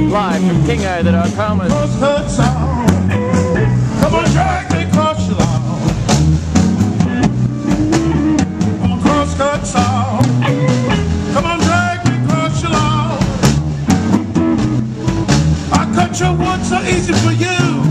Live from Kingo, the Dogcomers. Come on, drag me across your lawn. I'm a crosscut song. Come on, drag me across your lawn. I cut your wood so easy for you.